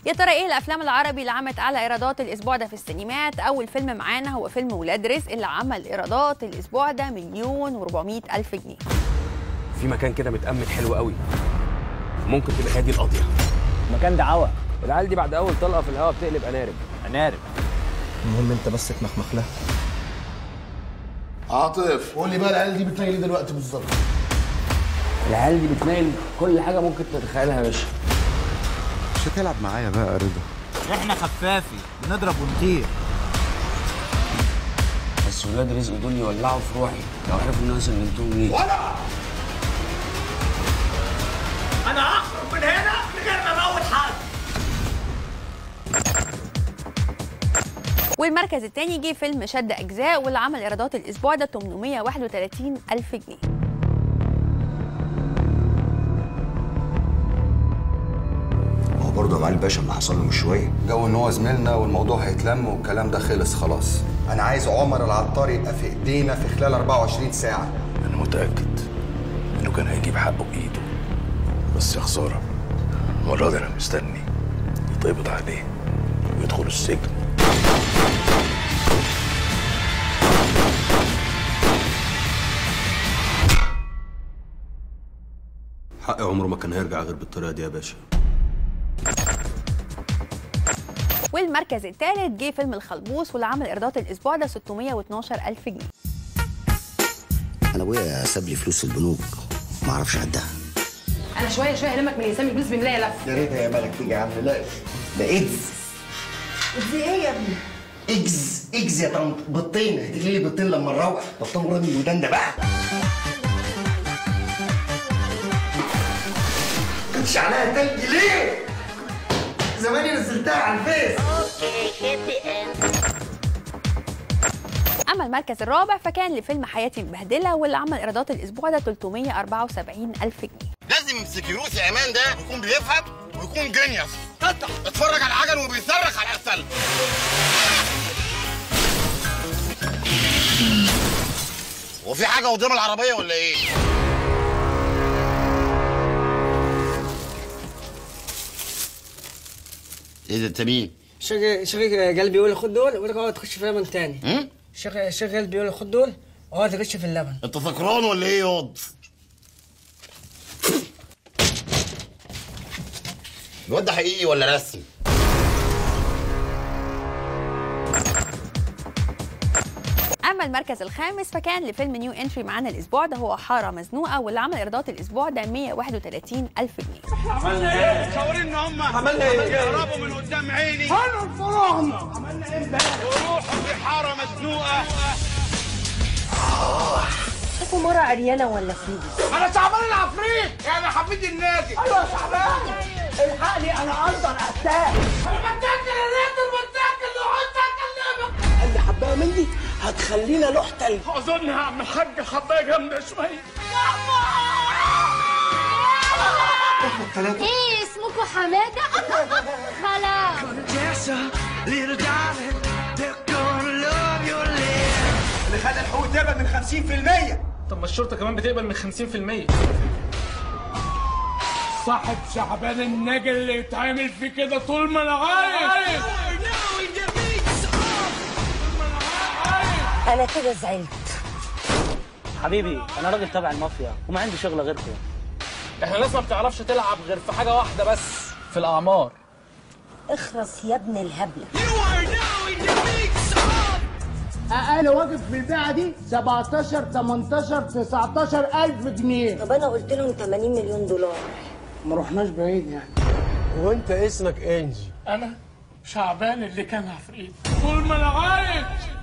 يا ترى ايه الافلام العربي اللي عملت اعلى ايرادات الاسبوع ده في السينمات؟ اول فيلم معانا هو فيلم ولاد رزق اللي عمل ايرادات الاسبوع ده 1,400,000 جنيه. في مكان كده متأمن حلو قوي، ممكن تبقى هي دي القضيه. المكان ده عوى، العيال دي بعد اول طلقه في الهواء بتقلب قنارب. المهم انت بس تمخمخ لها. عاطف قول لي بقى العيال دي بتنيل ايه دلوقتي بالظبط؟ العيال دي بتنيل كل حاجه ممكن تتخيلها يا باشا. مش هتلعب معايا بقى يا رضا؟ احنا خفافي بنضرب ونطير. بس ولاد رزق دول يولعوا في روحي لو عرفوا الناس اللي انتم ليه. انا هخرج من هنا من غير ما اموت حد. والمركز الثاني جه فيلم شد اجزاء واللي عمل ايرادات الاسبوع ده 831,000 جنيه. هو برضه يا معالي الباشا اللي حصل له من شويه جو ان هو زميلنا والموضوع هيتلم والكلام ده خلص خلاص. انا عايز عمر العطار يبقى في ايدينا في خلال 24 ساعه. انا متاكد انه كان هيجيب حقه بايده، بس يا خساره المره دي انا مستني يتقبض عليه ويدخل السجن. حقي عمره ما كان هيرجع غير بالطريقه دي يا باشا. والمركز الثالث جه فيلم الخلبوص واللي عمل ايرادات الاسبوع ده 612,000 جنيه. انا ابويا ساب لي فلوس البنوك ما اعرفش اعدها. انا شويه هلمك من يسامي الفلوس بنلاقي لف. يا ريتها يا مالك تيجي يا عم. لا ده ايدز. ايدز ايه يا ابني؟ اجز يا طنط. بطين هتجي لي بطين لما نروح. بطين مراد الودان ده بقى. كنتش عليها تلج ليه؟ زماني نزلتها على الفيس. اما المركز الرابع فكان لفيلم حياتي مبهدله واللي عمل ايرادات الاسبوع ده 374,000 جنيه. لازم السكيورتي امان ده يكون بيفهم ويكون جينيوس. اتفرج على العجل وبيصرخ على العسل. هو في حاجه قدام العربيه ولا ايه؟ ايه ده انت مين؟ شغل قلبي يقول خد دول ولا اقعد تخش في لبن تاني. شغل قلبي يقول خد دول اقعد تخش في اللبن. انت سكران ولا ايه ياض؟ الواد ده حقيقي ولا رسمي؟ اما المركز الخامس فكان لفيلم نيو انتري معانا الاسبوع ده هو حاره مزنوقه واللي عمل ايرادات الاسبوع ده 131,000 جنيه. عملنا ايه؟ شاورين هم عملنا ايه؟ يهربوا من قدام عيني. انا الفراعنه. عملنا ايه امبارح؟ وروحوا في حاره مزنوقه. شافوا مره عريانه ولا فيدي؟ انا شعبان العفريت يعني حفيد النادي. ايوه يا شعبان الحقني انا اقدر اتاك. انا بتاكل الراجل بتاكل لوحدك اكلمك. قال لي حبايه من دي هتخلينا لوح تلج. اظن يا عم الحاج حبايه جامده شويه. ايه اسمكوا حماده؟ خلاص اللي خلى الحقوق تقبل من 50%. طب ما الشرطه كمان بتقبل من 50%. صاحب شعبان الناجي اللي يتعامل فيه كده طول ما انا عايش. انا كده زعلت. حبيبي انا راجل تابع المافيا وما عندي شغله غيركم. احنا ناس ما بتعرفش تلعب غير في حاجه واحده بس، في الاعمار. اخرس يا ابن الهبله. اقل واجب في البيعه دي 17 18 19,000 جنيه. طب انا قلت لهم 80 مليون دولار. ما رحناش بعيد يعني. وانت اسمك انجي؟ انا شعبان اللي كان عفريت طول ما انا عايش.